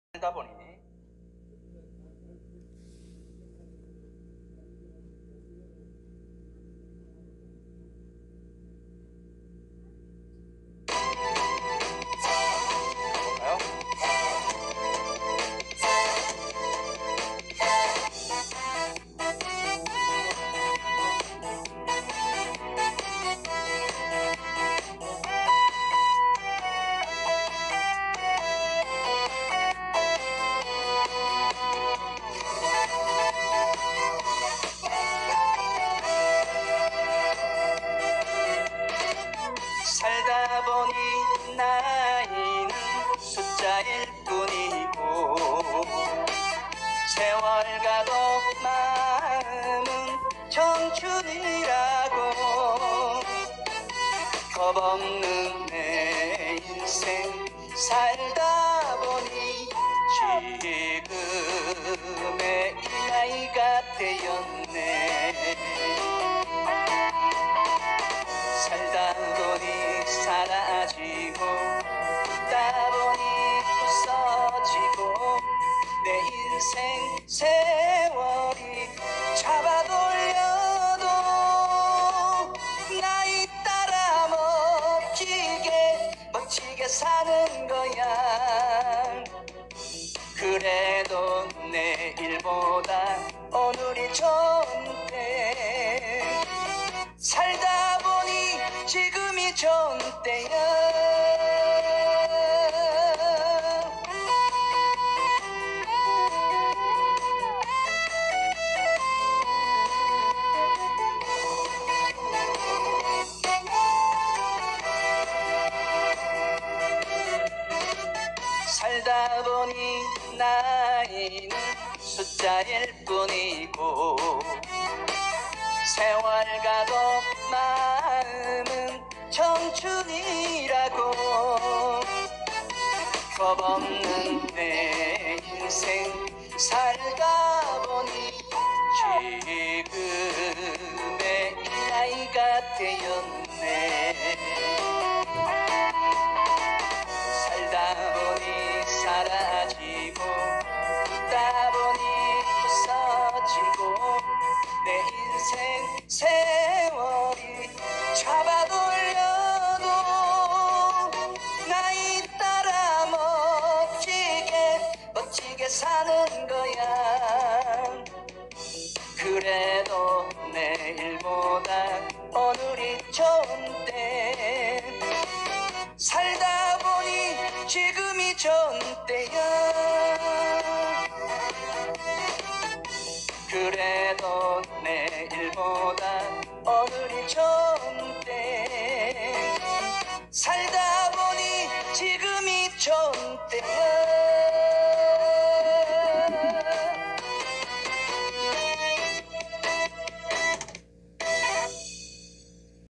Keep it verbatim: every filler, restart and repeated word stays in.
살다 보니 살다 보니 나이는 숫자일 뿐이고 세월 가도 마음은 청춘이라고 겁없는 내 인생 살다 보니 지금의 이 나이가 되었네. 살다 보니 사라지고 웃다 보니 웃어지고 내 인생 세월이 잡아돌려도 나이 따라 멋지게 멋지게 사는 거야. 그래도 내일보다 오늘이 좋은데 살다 보니 지금이 좋은 때야. 살다 보니 나이는 숫자일 뿐이고 세월 가도 마음은 청춘이라고 겁없는 내 인생 살다 보니 지금의 이 나이가 되었네. 살다 보니 사라지고 웃다 보니 웃어지고 내 인생 세월이 잡아돌려도 나이 따라 멋지게 멋지게 사는 거야. 그래도 내일보다 오늘이 좋은데 살다 보니 지금이 좋은 때야. 그래도 내일보다 오늘이 좋은 때 살다 보니 지금이 좋은 때야.